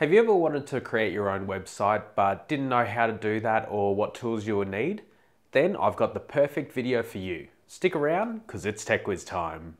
Have you ever wanted to create your own website but didn't know how to do that or what tools you would need? Then I've got the perfect video for you. Stick around because it's Tech Whiz time.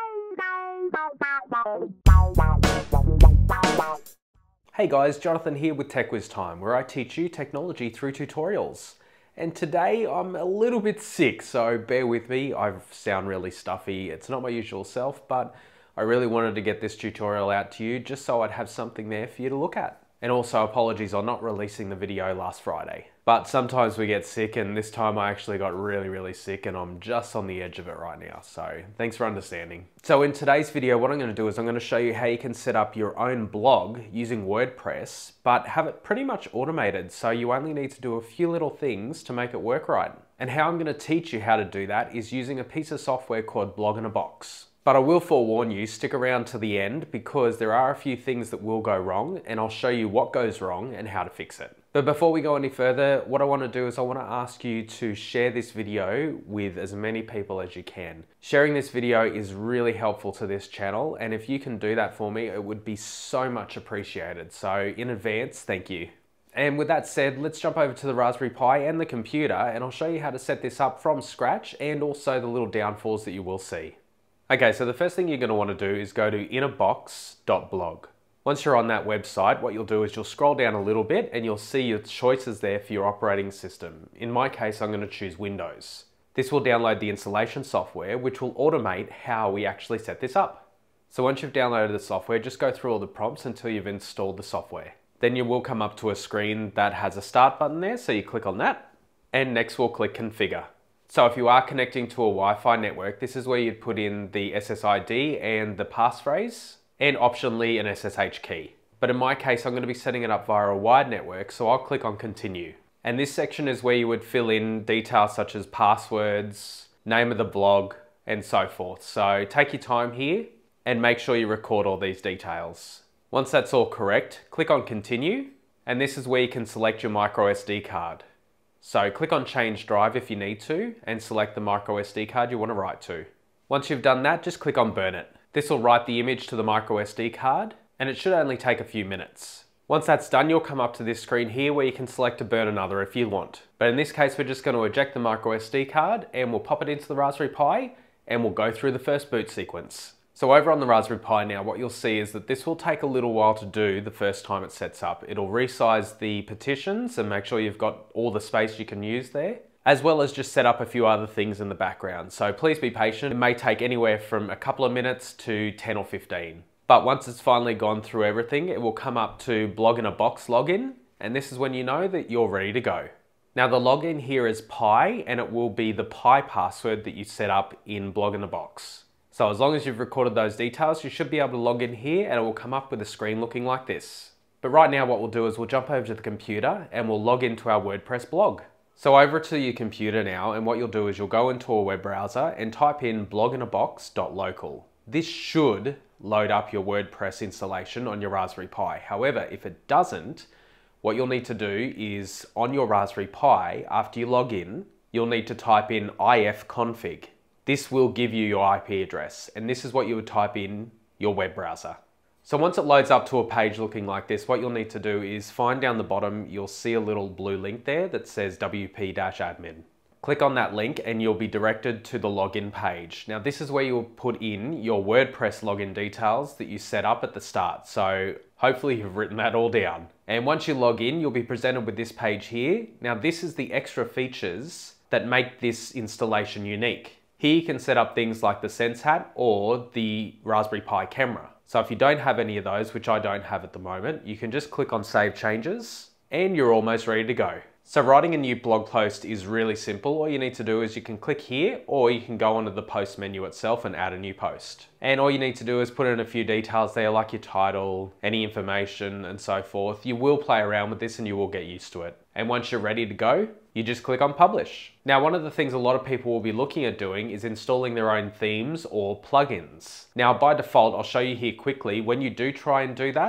Hey guys, Jonathan here with Tech Whiz Time, where I teach you technology through tutorials. And today I'm a little bit sick, so bear with me. I sound really stuffy. It's not my usual self, but I really wanted to get this tutorial out to you just so I'd have something there for you to look at. And also apologies on not releasing the video last Friday. But sometimes we get sick, and this time I actually got really sick and I'm just on the edge of it right now. So thanks for understanding. So in today's video, what I'm going to do is I'm going to show you how you can set up your own blog using WordPress, but have it pretty much automated. So you only need to do a few little things to make it work right. And how I'm going to teach you how to do that is using a piece of software called Blog in a Box. But I will forewarn you, stick around to the end because there are a few things that will go wrong, and I'll show you what goes wrong and how to fix it. But before we go any further, what I want to do is I want to ask you to share this video with as many people as you can. Sharing this video is really helpful to this channel, and if you can do that for me, it would be so much appreciated. So in advance, thank you. And with that said, let's jump over to the Raspberry Pi and the computer, and I'll show you how to set this up from scratch and also the little downfalls that you will see. Okay, so the first thing you're going to want to do is go to innerbox.blog. Once you're on that website, what you'll do is you'll scroll down a little bit and you'll see your choices there for your operating system. In my case, I'm going to choose Windows. This will download the installation software, which will automate how we actually set this up. So once you've downloaded the software, just go through all the prompts until you've installed the software. Then you will come up to a screen that has a start button there, so you click on that, and next we'll click configure. So if you are connecting to a Wi-Fi network, this is where you'd put in the SSID and the passphrase, and optionally an SSH key. But in my case, I'm going to be setting it up via a wired network, so I'll click on continue. And this section is where you would fill in details such as passwords, name of the blog, and so forth. So take your time here and make sure you record all these details. Once that's all correct, click on continue, and this is where you can select your micro SD card. So click on change drive if you need to and select the micro SD card you want to write to. Once you've done that, just click on burn it. This will write the image to the micro SD card and it should only take a few minutes. Once that's done, you'll come up to this screen here where you can select to burn another if you want. But in this case, we're just going to eject the micro SD card and we'll pop it into the Raspberry Pi and we'll go through the first boot sequence. So over on the Raspberry Pi now, what you'll see is that this will take a little while to do the first time it sets up. It'll resize the partitions and make sure you've got all the space you can use there, as well as just set up a few other things in the background. So please be patient. It may take anywhere from a couple of minutes to 10 or 15. But once it's finally gone through everything, it will come up to Blog in a Box login, and this is when you know that you're ready to go. Now the login here is Pi, and it will be the Pi password that you set up in Blog in a Box. So as long as you've recorded those details, you should be able to log in here and it will come up with a screen looking like this. But right now what we'll do is we'll jump over to the computer and we'll log into our WordPress blog. So over to your computer now, and what you'll do is you'll go into a web browser and type in bloginabox.local. This should load up your WordPress installation on your Raspberry Pi. However, if it doesn't, what you'll need to do is on your Raspberry Pi, after you log in, you'll need to type in ifconfig. This will give you your IP address, and this is what you would type in your web browser. So once it loads up to a page looking like this, what you'll need to do is find down the bottom, you'll see a little blue link there that says WP-admin. Click on that link and you'll be directed to the login page. Now this is where you'll put in your WordPress login details that you set up at the start. So hopefully you've written that all down. And once you log in, you'll be presented with this page here. Now this is the extra features that make this installation unique. Here you can set up things like the Sense Hat or the Raspberry Pi camera. So if you don't have any of those, which I don't have at the moment, you can just click on Save Changes and you're almost ready to go. So writing a new blog post is really simple. All you need to do is you can click here or you can go onto the post menu itself and add a new post. And all you need to do is put in a few details there like your title, any information and so forth. You will play around with this and you will get used to it. And once you're ready to go, you just click on publish. Now, one of the things a lot of people will be looking at doing is installing their own themes or plugins. Now, by default, I'll show you here quickly, when you do try and do that,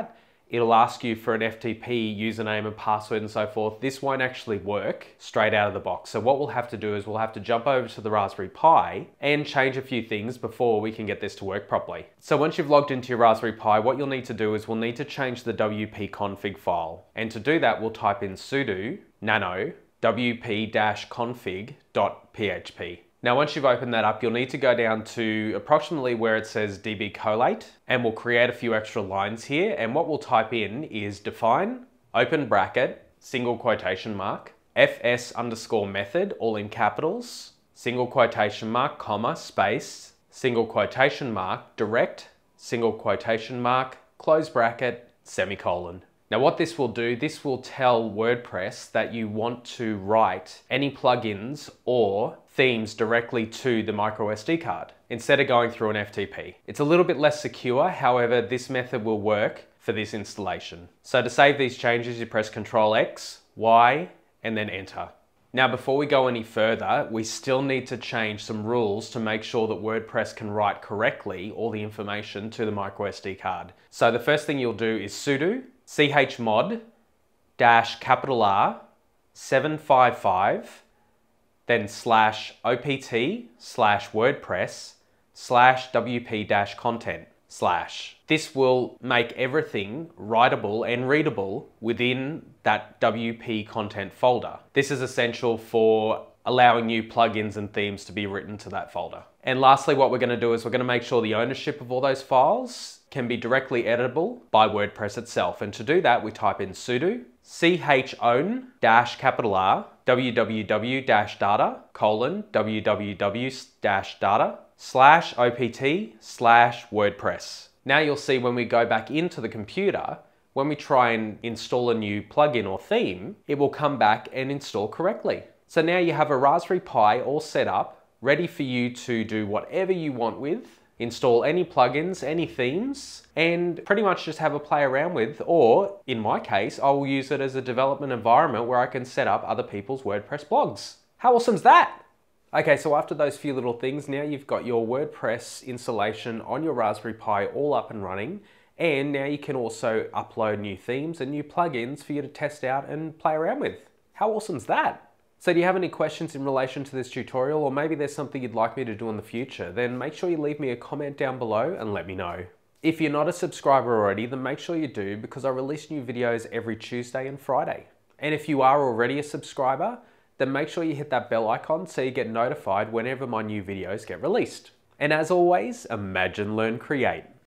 it'll ask you for an FTP username and password and so forth. This won't actually work straight out of the box. So what we'll have to do is we'll have to jump over to the Raspberry Pi and change a few things before we can get this to work properly. So once you've logged into your Raspberry Pi, what you'll need to do is we'll need to change the wp-config file. And to do that, we'll type in sudo nano wp-config.php. Now, once you've opened that up, you'll need to go down to approximately where it says dbcollate, and we'll create a few extra lines here. And what we'll type in is define, open bracket, single quotation mark, fs_method, all in capitals, single quotation mark, comma, space, single quotation mark, direct, single quotation mark, close bracket, semicolon. Now what this will do, this will tell WordPress that you want to write any plugins or themes directly to the microSD card instead of going through an FTP. It's a little bit less secure, however, this method will work for this installation. So to save these changes, you press Ctrl X, Y, and then enter. Now before we go any further, we still need to change some rules to make sure that WordPress can write correctly all the information to the microSD card. So the first thing you'll do is sudo chmod -R 755 then /opt/wordpress/wp-content/. This will make everything writable and readable within that WP content folder. This is essential for allowing new plugins and themes to be written to that folder. And lastly, what we're going to do is we're going to make sure the ownership of all those files can be directly editable by WordPress itself. And to do that, we type in sudo chown-R www-data:/opt/wordpress. Now you'll see when we go back into the computer, when we try and install a new plugin or theme, it will come back and install correctly. So now you have a Raspberry Pi all set up, ready for you to do whatever you want with, install any plugins, any themes, and pretty much just have a play around with, or in my case, I will use it as a development environment where I can set up other people's WordPress blogs. How awesome's that? Okay, so after those few little things, now you've got your WordPress installation on your Raspberry Pi all up and running, and now you can also upload new themes and new plugins for you to test out and play around with. How awesome's that? So do you have any questions in relation to this tutorial, or maybe there's something you'd like me to do in the future? Then make sure you leave me a comment down below and let me know. If you're not a subscriber already, then make sure you do, because I release new videos every Tuesday and Friday. And if you are already a subscriber, then make sure you hit that bell icon so you get notified whenever my new videos get released. And as always, imagine, learn, create.